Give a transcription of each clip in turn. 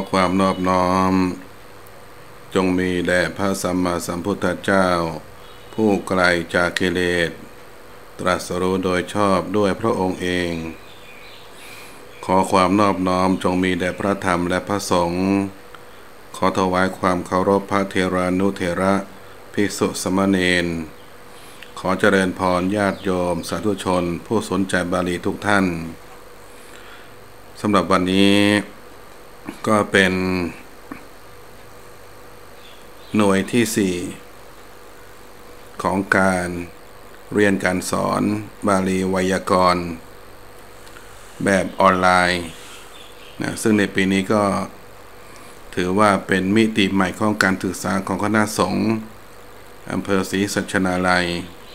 ความนอบน้อมจงมีแด่พระสัมมาสัมพุทธเจ้าผู้ไกลจากกิเลสตรัสรู้โดยชอบด้วยพระองค์เองขอความนอบน้อมจงมีแด่พระธรรมและพระสงฆ์ขอถวายความเคารพพระเถรานุเถระภิกษุสามเณรขอเจริญพรญาติโยมสาธุชนผู้สนใจบาลีทุกท่านสำหรับวันนี้ก็เป็นหน่วยที่4ของการเรียนการสอนบาลีไวยากรณ์แบบออนไลน์นะซึ่งในปีนี้ก็ถือว่าเป็นมิติใหม่ของการศึกษาของคณะสงฆ์อำเภอศรีสัชนาลัย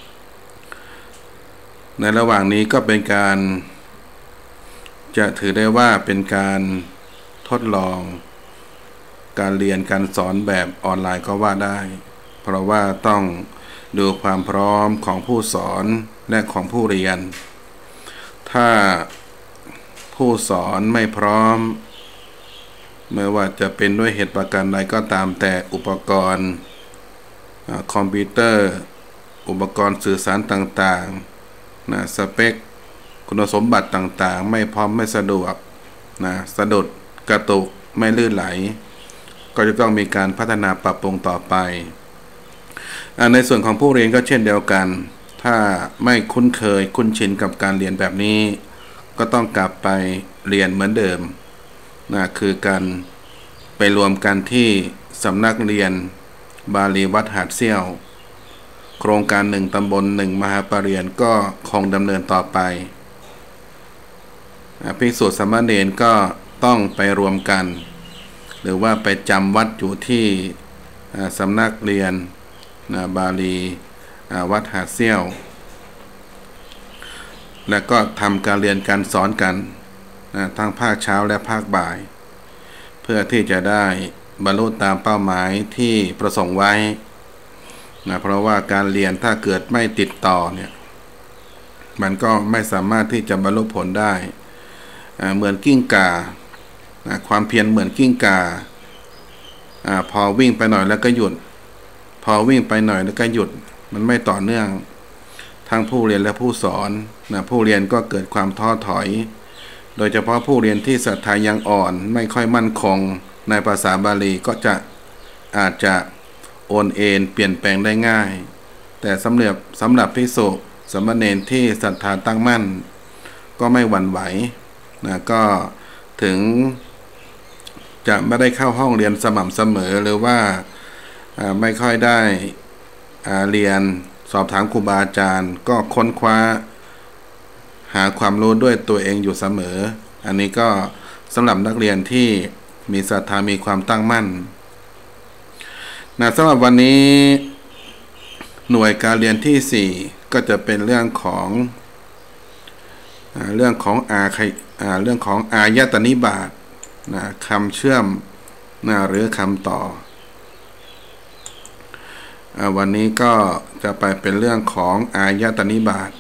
ในระหว่างนี้ก็เป็นการจะถือได้ว่าเป็นการทดลองการเรียนการสอนแบบออนไลน์ก็ว่าได้เพราะว่าต้องดูความพร้อมของผู้สอนและของผู้เรียนถ้าผู้สอนไม่พร้อมไม่ว่าจะเป็นด้วยเหตุประการใดก็ตามแต่อุปกรณ์คอมพิวเตอร์อุปกรณ์สื่อสารต่างๆนะสเปคคุณสมบัติต่างๆไม่พร้อมไม่สะดวกนะสะดุดกระตุกไม่ลื่นไหลก็จะต้องมีการพัฒนาปรับปรุงต่อไปในส่วนของผู้เรียนก็เช่นเดียวกันถ้าไม่คุ้นเคยคุ้นชินกับการเรียนแบบนี้ก็ต้องกลับไปเรียนเหมือนเดิมนะคือการไปรวมกันที่สำนักเรียนบาลีวัดหาดเซี่ยวโครงการ1ตำบล1มหาปรริญญาก็คงดำเนินต่อไปภิกษุสามเณรก็ต้องไปรวมกันหรือว่าไปจำวัดอยู่ที่สำนักเรียนบาลีวัดหาดเซี่ยวและก็ทำการเรียนการสอนกันทั้งภาคเช้าและภาคบ่ายเพื่อที่จะได้บรรลุตามเป้าหมายที่ประสงค์ไว้เพราะว่าการเรียนถ้าเกิดไม่ติดต่อเนี่ยมันก็ไม่สามารถที่จะบรรลุผลได้เหมือนกิ้งก่าความเพียรเหมือนกิ้งก่าพอวิ่งไปหน่อยแล้วก็หยุดพอวิ่งไปหน่อยแล้วก็หยุดมันไม่ต่อเนื่องทั้งผู้เรียนและผู้สอนผู้เรียนก็เกิดความท้อถอยโดยเฉพาะผู้เรียนที่ศรัทธายังอ่อนไม่ค่อยมั่นคงในภาษาบาลีก็อาจจะโอนเอ็นเปลี่ยนแปลงได้ง่ายแต่สำหรับภิกษุสามเณรที่ศรัทธาตั้งมั่นก็ไม่หวั่นไหวก็ถึงจะไม่ได้เข้าห้องเรียนสม่ำเสมอหรือว่าไม่ค่อยได้เรียนสอบถามครูบาอาจารย์ก็ค้นคว้าหาความรู้ด้วยตัวเองอยู่เสมออันนี้ก็สำหรับนักเรียนที่มีศรัทธามีความตั้งมั่นสำหรับวันนี้หน่วยการเรียนที่4ก็จะเป็นเรื่องของเรื่องของอายตนิบาตคำเชื่อมหรือคำต่อวันนี้ก็จะไปเป็นเรื่องของอายตนิบาต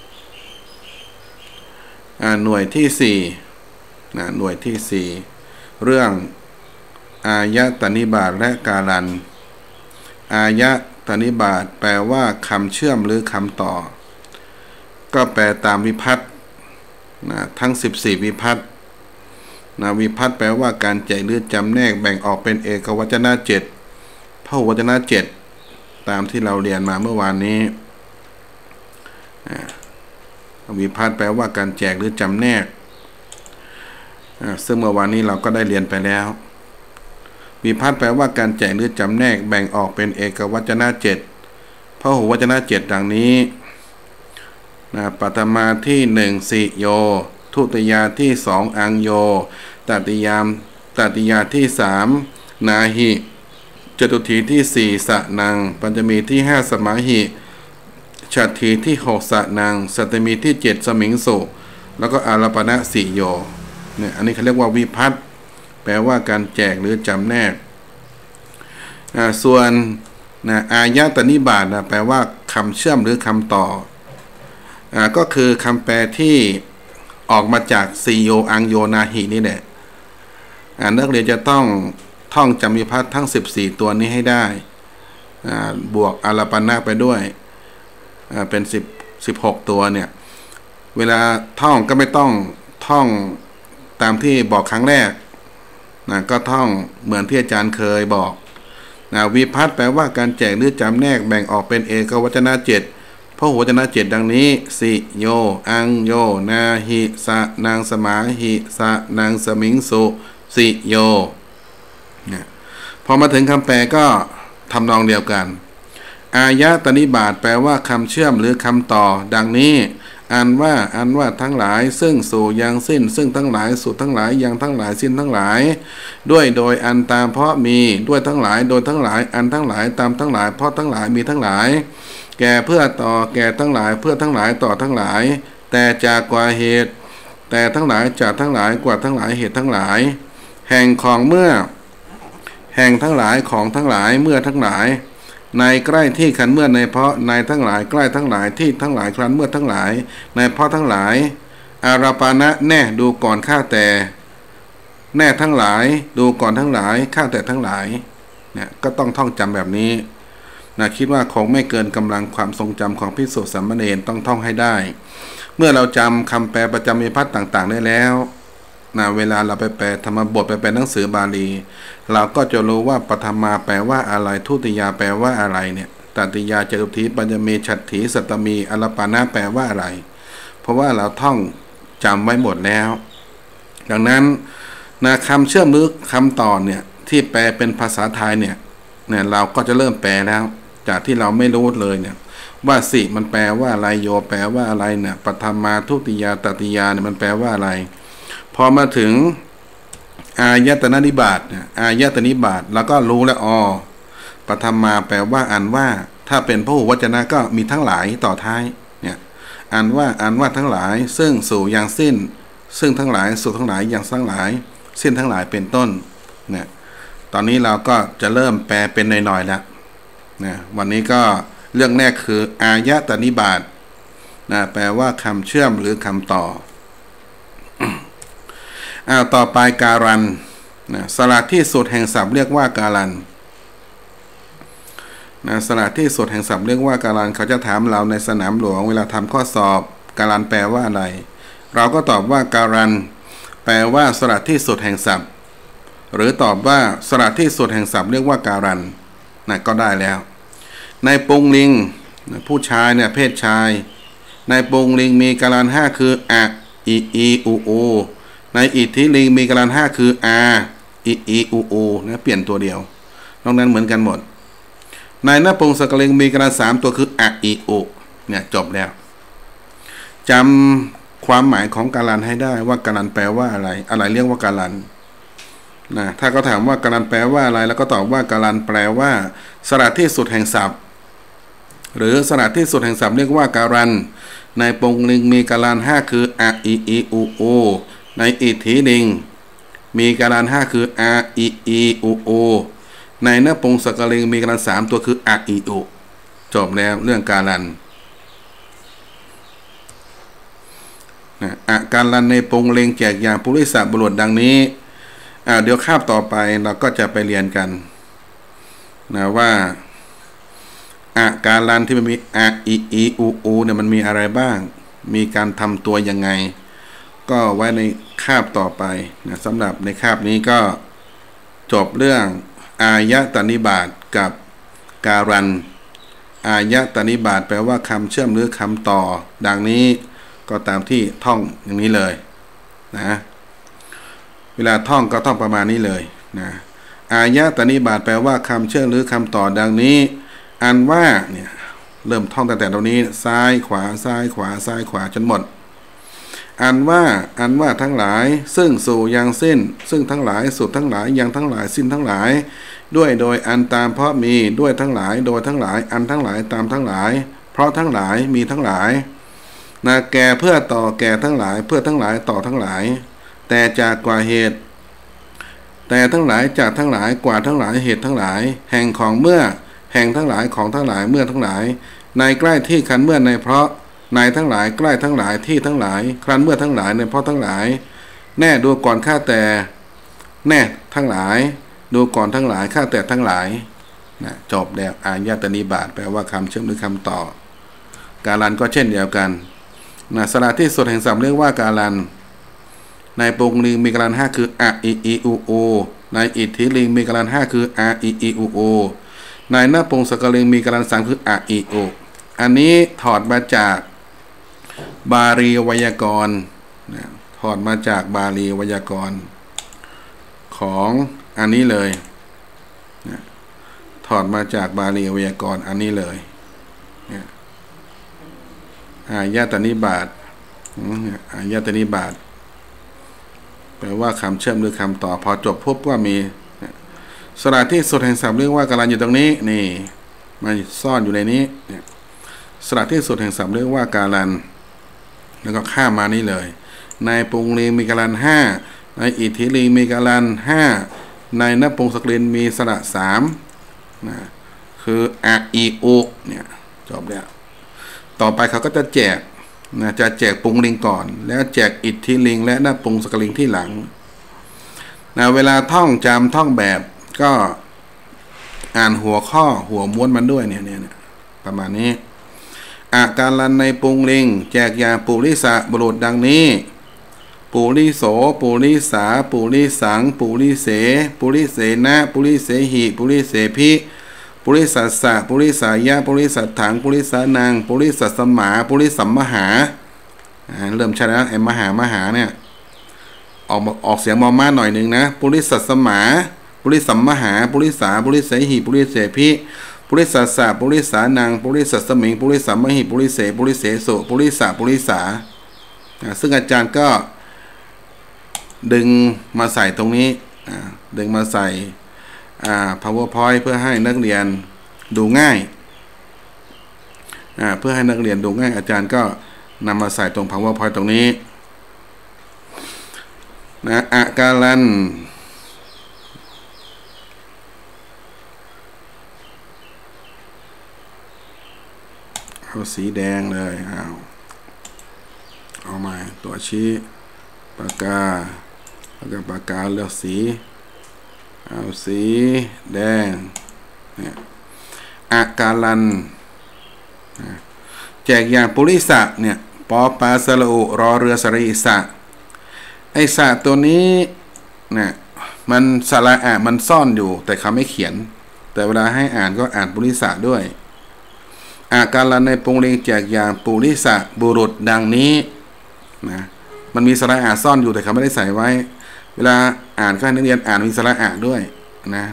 หน่วยที่4หน่วยที่4เรื่องอายตนิบาตและการันอายตนิบาตแปลว่าคำเชื่อมหรือคำต่อก็แปลตามวิภัตติทั้ง14วิภัตติวิภัตติแปลว่าการแจกหรือจำแนกแบ่งออกเป็นเอกวจนะ7พหุวจนะ7ตามที่เราเรียนมาเมื่อวานนี้วิภัตติแปลว่าการแจกหรือจำแนกซึ่งเมื่อวานนี้เราก็ได้เรียนไปแล้ววิภัตติแปลว่าการแจกหรือจำแนกแบ่งออกเป็นเอกวจนะ7พหุวจนะ7ดังนี้ปัตมาที่1สิโยทุติยาที่2อังโยตติยาที่3นาหิจตุถีที่4สะนังปัญจมีที่5สมาหิฉัตถีที่6สะนังสัตตมีที่7สมิงสุแล้วก็อารัปณะสิโยเนี่ยอันนี้เขาเรียกว่าวิภัตติแปลว่าการแจกหรือจำแนกส่วนอายตนิบาตแปลว่าคำเชื่อมหรือคำต่อก็คือคำแปลที่ออกมาจากซีโยอังโยนาหินี่แหละนักเรียนจะต้องท่องจำวิภัตทั้ง14ตัวนี้ให้ได้บวกอารัปณะไปด้วยเป็น16ตัวเนี่ยเวลาท่องก็ไม่ต้องท่องตามที่บอกครั้งแรกก็ท่องเหมือนที่อาจารย์เคยบอกวิภัตแปลว่าการแจกหรือจำแนกแบ่งออกเป็นเอกวจนะ7พหุวจนะ7ดังนี้สิโยอังโยนาหิสะนางสมาหิสะนางสมิงสุสิโยพอมาถึงคำแปลก็ทำนองเดียวกันอายะตนิบาตแปลว่าคำเชื่อมหรือคำต่อดังนี้อันว่าทั้งหลายซึ่งสู่ยังสิ้นซึ่งทั้งหลายสู่ทั้งหลายยังทั้งหลายสิ้นทั้งหลายด้วยโดยอันตามเพราะมีด้วยทั้งหลายโดยทั้งหลายอันทั้งหลายตามทั้งหลายเพราะทั้งหลายมีทั้งหลายแก่เพื่อต่อแก่ทั้งหลายเพื่อทั้งหลายต่อทั้งหลายแต่จากกว่าเหตุแต่ทั้งหลายจากทั้งหลายกว่าทั้งหลายเหตุทั้งหลายแห่งของเมื่อแห่งทั้งหลายของทั้งหลายเมื่อทั้งหลายในใกล้ที่คันเมื่อในเพราะในทั้งหลายใกล้ทั้งหลายที่ทั้งหลายครั้นเมื่อทั้งหลายในเพราะทั้งหลายอาราปานะแน่ดูก่อนข้าแต่แน่ทั้งหลายดูก่อนทั้งหลายข้าแต่ทั้งหลายเนี่ยก็ต้องท่องจำแบบนี้คิดว่าคงไม่เกินกำลังความทรงจำของภิกษุสามเณรต้องท่องให้ได้เมื่อเราจำคำแปลประจำวิภัตต่างๆได้แล้วเวลาเราไปแปลธรรมบทไปแปลหนังสือบาลีเราก็จะรู้ว่าปฐมาแปลว่าอะไรทุติยาแปลว่าอะไรเนี่ยตติยาจตุถีปัญญเมฉัตถีสัตตมีอารัปปานะแปลว่าอะไรเพราะว่าเราท่องจำไว้หมดแล้วดังนั้นคำเชื่อมหรือคำต่อเนี่ยที่แปลเป็นภาษาไทยเนี่ยเราก็จะเริ่มแปลแล้วจากที่เราไม่รู้เลยเนี่ยว่าสิมันแปลว่าอะไรโยแปลว่าอะไรเนี่ยปฐมาทุติยาตติยาเนี่ยมันแปลว่าอะไรพอมาถึงอายตนะนิบาตอายตนะนิบาตแล้วก็รู้แล้วปฐมาแปลว่าอันว่าถ้าเป็นพหุวจนะก็มีทั้งหลายต่อท้ายเนี่ยอันว่าทั้งหลายซึ่งสู่อย่างสิ้นซึ่งทั้งหลายสู่ทั้งหลายอย่างทั้งหลายสิ้นทั้งหลายเป็นต้นเนี่ยตอนนี้เราก็จะเริ่มแปลเป็นหน่อยๆแล้ววันนี้ก็เรื่องแรกคืออายตนะนิบาตแปลว่าคำเชื่อมหรือคำต่อต่อไปการันสระที่สุดแห่งศัพท์เรียกว่าการันสระที่สุดแห่งศัพท์เรียกว่าการันเขาจะถามเราในสนามหลวงเวลาทำข้อสอบการันแปลว่าอะไรเราก็ตอบว่าการันแปลว่าสระที่สุดแห่งศัพท์หรือตอบว่าสระที่สุดแห่งศัพท์เรียกว่าการันก็ได้แล้วในปุงลิงผู้ชายเนี่ยเพศชายในปุงลิงมีการัน5คืออะอิอีอูอูในอิทธิลิงมีการัน5คืออาอิอีอูอูเปลี่ยนตัวเดียวนอกนั้นเหมือนกันหมดในนปุงสกลิงมีการัน3ตัวคืออะอิอุเนี่ยจบแล้วจำความหมายของการันให้ได้ว่าการันแปลว่าอะไรเรียกว่าการันถ้าเขาถามว่าการันแปลว่าอะไรแล้วก็ตอบว่าการันแปลว่าสระที่สุดแห่งศัพท์หรือสระที่สุดแห่งศัพท์เรียกว่าการันในปุงลิงมีการัน5คืออะอิอีอูอูในอิทธิลิงมีการัน5คืออาอิอีอูอูในนปุงสกลิงมีการัน3ตัวคืออะอิอุจบแล้วเรื่องการันการันในปุงลิงแจกอย่างปุริสบุรุษดังนี้เดี๋ยวคาบต่อไปเราก็จะไปเรียนกันว่าการันที่มันมีอะอิอีอูอูเนี่ยมันมีอะไรบ้างมีการทำตัวยังไงก็ไว้ในคาบต่อไปสำหรับในคาบนี้ก็จบเรื่องอายตนะนิบาตกับการันอายตนะนิบาตแปลว่าคำเชื่อมหรือคำต่อดังนี้ก็ตามที่ท่องอย่างนี้เลยเวลาท่องก็ท่องประมาณนี้เลยอายตนะนิบาตแปลว่าคำเชื่อมหรือคำต่อดังนี้อันว่าเนี่ยเริ่มท่องตั้งแต่ตรงนี้ซ้ายขวาซ้ายขวาซ้ายขวาจนหมดอันว่าทั้งหลายซึ่งสู่ยังสิ้นซึ่งทั้งหลายสู่ทั้งหลายยังทั้งหลายสิ้นทั้งหลายด้วยโดยอันตามเพราะมีด้วยทั้งหลายโดยทั้งหลายอันทั้งหลายตามทั้งหลายเพราะทั้งหลายมีทั้งหลายแก่เพื่อต่อแก่ทั้งหลายเพื่อทั้งหลายต่อทั้งหลายแต่จากกว่าเหตุแต่ทั้งหลายจากทั้งหลายกว่าทั้งหลายเหตุทั้งหลายแห่งของเมื่อแห่งทั้งหลายของทั้งหลายเมื่อทั้งหลายในใกล้ที่คันเมื่อในเพราะในทั้งหลายใกล้ทั้งหลายที่ทั้งหลายครั้นเมื่อทั้งหลายในเพราะทั้งหลายแน่ดูก่อนข้าแต่แน่ทั้งหลายดูก่อนทั้งหลายข้าแต่ทั้งหลายนะจบแล้วอายตนิบาตแปลว่าคำเชื่อมหรือคำต่อกาลันก็เช่นเดียวกันนะสระที่สุดแห่งศัพท์เรียกว่ากาลันในปุงลิงมีกาลัน5คืออะอิอีอูโอในอิทธิลิงมีกาลัน5คืออะอิอีอูโอในหน้าปงสกลิงมีกาลัน3คืออะอิโออันนี้ถอดมาจากบาลีไวยากรณ์นะถอดมาจากบาลีไวยากรณ์ของอันนี้เลยนะถอดมาจากบาลีไวยากรณ์อันนี้เลยนะอายตนิบาตอายตนิบาตแปลว่าคำเชื่อมหรือคำต่อพอจบพบว่ามีสระที่สุดแห่งศัพท์เรียกว่ากาลันอยู่ตรงนี้นี่มาซ่อนอยู่ในนี้สระที่สุดแห่งศัพท์เรียกว่ากาลันแล้วก็ข้ามมานี่เลยในปุงลิงมีกาลัน5ในอิทธิลิงมีกาลัน5ในนปงสกลินมีสระ3นะคืออะอีโอเนี่ยจบแล้วต่อไปเขาก็จะแจกนะจะแจกปุงลิงก่อนแล้วแจกอิทธิลิงและนปงสกลิงที่หลังนะเวลาท่องจำท่องแบบก็อ่านหัวข้อหัวม้วนมันด้วยเนี่ยประมาณนี้อาการลันในปุงลิงแจกยาปุริสะบุรุษดังนี้ปุริโสปุริสาปุริสังปุริเสปุริเสนะปุริเสหิปุริเสพิปุริสัสสะปุริสายะปุริสัทถังปุริสานังปุริสัสสมาปุริสัมมหาเริ่มใช่แล้วไอ้มหาเนี่ยออกเสียงมอมาหน่อยหนึ่งนะปุริสัสสมาปุริสัมมหาปุริสาปุริเสหิปุริเสพิปุริสัสสะปุริสานังปุริสัสสมิงปุริสัมมหิปุริเสปุริเสสุปุริสะปุริสาซึ่งอาจารย์ก็ดึงมาใส่ตรงนี้ดึงมาใส่ PowerPoint เพื่อให้นักเรียนดูง่ายเพื่อให้นักเรียนดูง่ายอาจารย์ก็นำมาใส่ตรง PowerPoint ตรงนี้นะอาการันเอาสีแดงเลยเอามาตัวชี้ปากกาแล้วก็ปากกาเลือกสีเอาสีแดงเนี่ยอาการันแจกอย่างปุริสะเนี่ยปอปลาสระอุรอเรือสระอิสะไอสะตัวนี้เนี่ยมันสระอะมันซ่อนอยู่แต่เขาไม่เขียนแต่เวลาให้อ่านก็อ่านปุริสะด้วยอาการันในปุงลิงแจกอย่างปุริสะบุรุษดังนี้นะมันมีสระอะซ่อนอยู่แต่เขาไม่ได้ใส่ไว้เวลาอ่านก็ให้นักเรียนอ่านมีสระอะด้วยนะ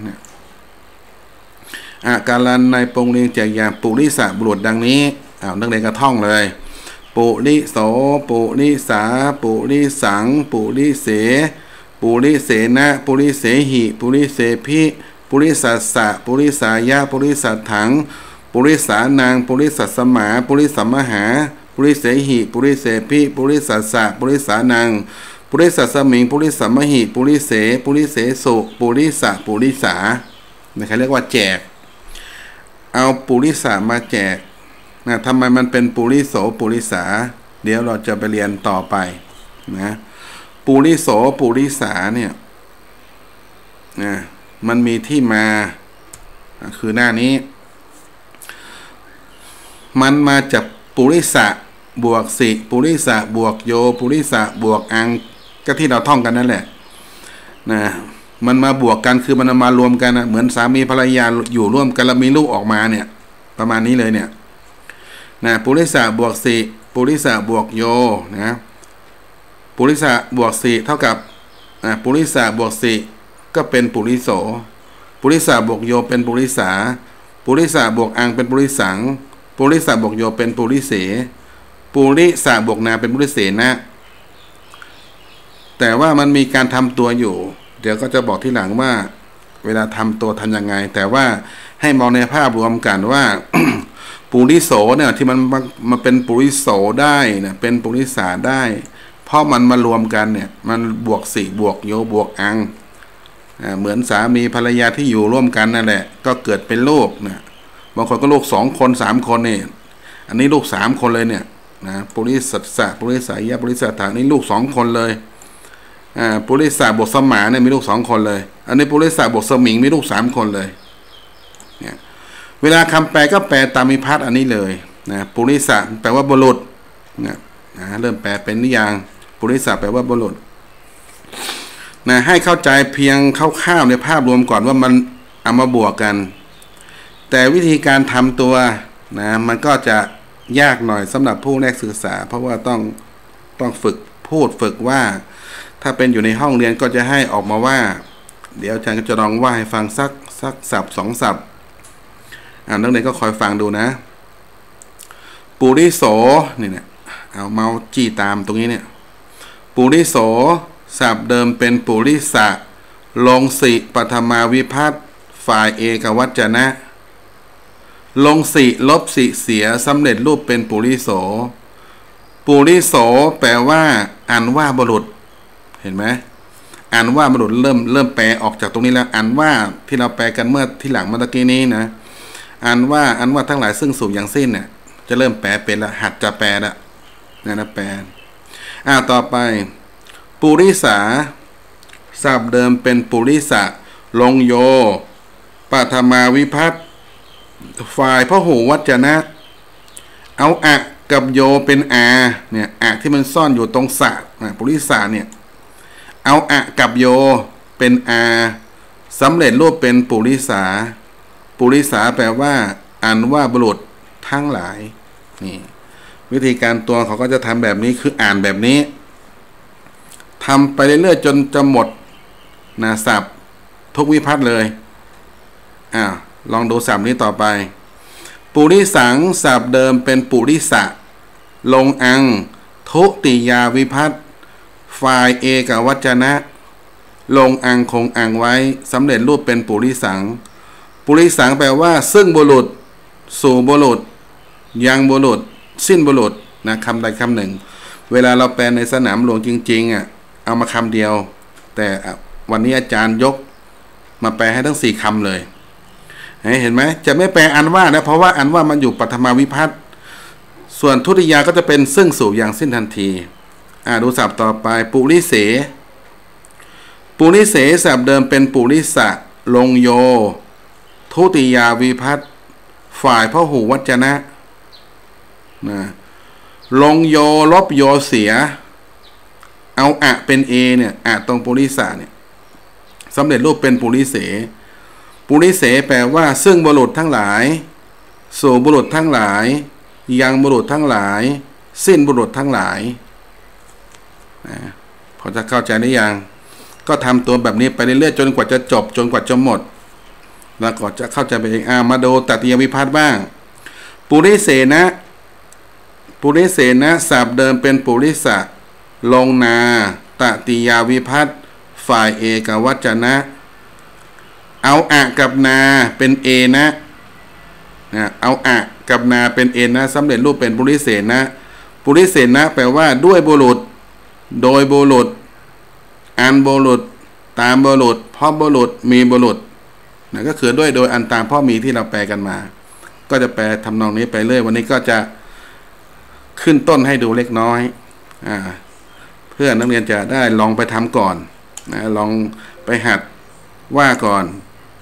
อาการันในปุงลิงแจกอย่างปุริสะบุรุษดังนี้นักเรียนก็ท่องเลยปุริโสปุริสาปุริสังปุริเสปุริเสนะปุริเสหิปุริเสพิปุริสัสสะปุริสายะปุริสัทถังปุริสานังปุริสัสสมาปุริสัมมหาปุริเสหิปุริเสพิปุริสัสสะปุริสานังปุริสัสสมิงปุริสัมมหิปุริเสปุริเสสุปุริสะปุริสานะครับเรียกว่าแจกเอาปุริสะมาแจกนะทำไมมันเป็นปุริโสปุริสาเดี๋ยวเราจะไปเรียนต่อไปนะปุริโสปุริสาเนี่ยนะมันมีที่มาคือหน้านี้มันมาจากปุริสะบวกสิปุริสะบวกโยปุริสะบวกอังก็ที่เราท่องกันนั่นแหละนะมันมาบวกกันคือมันมารวมกันนะเหมือนสามีภรรยาอยู่ร่วมกันแล้วมีลูกออกมาเนี่ยประมาณนี้เลยเนี่ยนะปุริสะบวกสิปุริสะบวกโยนะปุริสะบวกสิเท่ากับปุริสะบวกสิก็เป็นปุริโสปุริสะบวกโยเป็นปุริสาปุริสะบวกอังเป็นปุริสังปุริสะบวกโยเป็นปุริเสปุริสะบวกนาเป็นปุริเสนะแต่ว่ามันมีการทำตัวอยู่เดี๋ยวก็จะบอกที่หลังว่าเวลาทำตัวทำยังไงแต่ว่าให้มองในภาพรวมกันว่า ปุริโสเนี่ยที่มันเป็นปุริโสได้เนี่ยเป็นปุริสาได้เพราะมันมารวมกันเนี่ยมันบวกสิบวกโยบวกอังเหมือนสามีภรรยาที่อยู่ร่วมกันนั่นแหละก็เกิดเป็นลูกนะบางคนก็ลูก2 คน3 คนนี่อันนี้ลูก3 คนเลยเนี่ยนะปุริสัสสะปุริสายะปุริสัทธานี่ลูก2 คนเลยปุริสะบวกสมานเนี่ยมีลูก2 คนเลยอันนี้ปุริสะบวกสมิงมีลูก3 คนเลยเนี่ยเวลาคำแปลก็แปลตามวิภัตติอันนี้เลยนะปุริสะแปลว่าบุรุษนะเริ่มแปลเป็นนิยามปุริสะแปลว่าบุรุษนะให้เข้าใจเพียงคร่าวๆในภาพรวมก่อนว่ามันเอามาบวกกันแต่วิธีการทำตัวนะมันก็จะยากหน่อยสำหรับผู้แรกศึกษาเพราะว่าต้องฝึกพูดฝึกว่าถ้าเป็นอยู่ในห้องเรียนก็จะให้ออกมาว่าเดี๋ยวอาจารย์ก็จะลองว่าให้ฟังสักศัพท์2 ศัพท์นักเรียนก็คอยฟังดูนะปุริโสนี่เนี่ยเอาเมาส์จี้ตามตรงนี้เนี่ยปุริโสศัพท์เดิมเป็นปุริสะลงสิปฐมาวิภัตติฝ่ายเอกวจนะลงสิลบสิเสียสำเร็จรูปเป็นปุริโสปุริโสแปลว่าอันว่าบุรุษเห็นไหมอันว่าบุรุษเริ่มแปลออกจากตรงนี้แล้วอันว่าที่เราแปลกันเมื่อที่หลังเมื่อกี้นี้นะอันว่าทั้งหลายซึ่งสูงอย่างสิ้นเนี่ยจะเริ่มแปลเป็นละหัดจะแปลละนะแปลต่อไปปุริสาศัพท์เดิมเป็นปุริสะลงโยปฐมาวิภัตติฝ่ายพหูวจนะเอาอะกับโยเป็นอาเนี่ยอะที่มันซ่อนอยู่ตรงสะปุริสะเนี่ยเอาอะกับโยเป็นอาสำเร็จรูปเป็นปุริสาปุริสาแปลว่าอันว่าบุรุษทั้งหลายนี่วิธีการตัวเขาก็จะทำแบบนี้คืออ่านแบบนี้ทำไปเรื่อยๆจนจะหมดนะศัพท์ทุกวิภัตติเลยลองดูศัพท์นี้ต่อไปปุริสังศัพท์เดิมเป็นปุริสะลงอังทุติยาวิภัตติฝ่ายเอกวจนะลงอังคงอังไว้สำเร็จรูปเป็นปุริสังปุริสังแปลว่าซึ่งบุรุษสู่บุรุษยังบุรุษสิ้นบุรุษนะคำใดคำหนึ่งเวลาเราแปลในสนามหลวงจริงๆเอามาคำเดียวแต่วันนี้อาจารย์ยกมาแปลให้ทั้ง4 คำเลยเห็นไหมจะไม่แปลอันว่านะเพราะว่าอันว่ามันอยู่ปฐมาวิภัตติส่วนทุติยาก็จะเป็นซึ่งสู่อย่างสิ้นทันทีดูศัพท์ต่อไปปุริเสปุริเสศัพท์เดิมเป็นปุริสะลงโยทุติยาวิภัตติฝ่ายพหูวจนะลงโยลบโยเสียเอาอะเป็นเอเนี่ยอะตรงปุริสะเนี่ยสำเร็จรูปเป็นปุริเสปุริเสแปลว่าซึ่งบุรุษทั้งหลายสู่บุรุษทั้งหลายยังบุรุษทั้งหลายสิ้นบุรุษทั้งหลายพอจะเข้าใจหรือยังก็ทำตัวแบบนี้ไปเรื่อยๆจนกว่าจะจบจนกว่าจะหมดแล้วก็จะเข้าใจไปเองมาดูตติยวิภัตติบ้างปุริเสนะปุริเสนะศัพท์เดิมเป็นปุริสะลงนาตติยวิภัตติฝ่ายเอกวจนะเอาอะกับนาเป็นเอนะเอาอะกับนาเป็นเอนะสำเร็จรูปเป็นปุริเสนะปุริเสนะแปลว่าด้วยบุรุษโดยบุรุษอันบุรุษตามบุรุษเพราะบุรุษมีบุรุษก็คือด้วยโดยอันตามพ่อมีที่เราแปลกันมาก็จะแปลทำนองนี้ไปเรื่อยวันนี้ก็จะขึ้นต้นให้ดูเล็กน้อยเพื่อนักเรียนจะได้ลองไปทำก่อนลองไปหัดว่าก่อน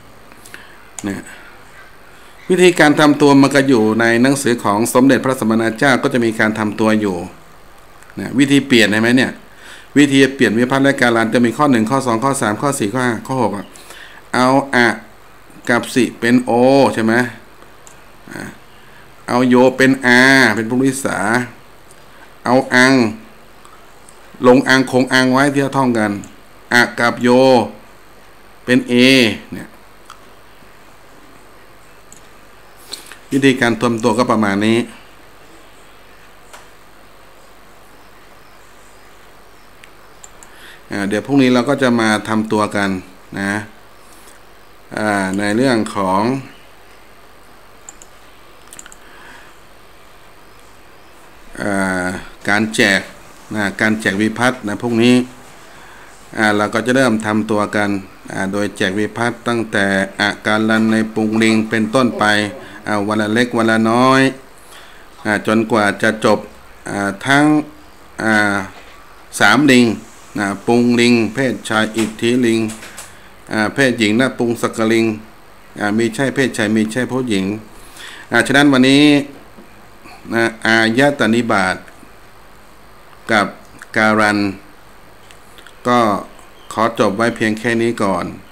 วิธีการทำตัวมันก็อยู่ในหนังสือของสมเด็จพระสัมมาสัมพุทธเจ้าก็จะมีการทำตัวอยู่วิธีเปลี่ยนใช่ไหมเนี่ยวิธีเปลี่ยนวิภัตติและการันจะมีข้อ1ข้อ2ข้อ3ข้อ4ข้อ5ข้อ6เอาอะกับสิเป็นโอใช่ไหมเอาโยเป็นอาเป็นปุริสาเอาอังลงอังคงอังไว้ที่เราท่องกันอะกับโยเป็นเอเนี่ยวิธีการทำตัวก็ประมาณนี้เดี๋ยวพรุ่งนี้เราก็จะมาทำตัวกันนะในเรื่องของการแจกการแจกวิภัตติพวกนี้เราก็จะเริ่มทำตัวกันโดยแจกวิภัตติตั้งแต่อาการลันในปุงลิงเป็นต้นไปวันละเล็กวันละน้อยจนกว่าจะจบทั้ง3 ลิงปุงลิงเพศชายอิทธิลิงเพศหญิงปุงสกลิงมีใช่เพศชายมีใช่เพศหญิงฉะนั้นวันนี้อายตนิบาตกับการันก็ขอจบไว้เพียงแค่นี้ก่อน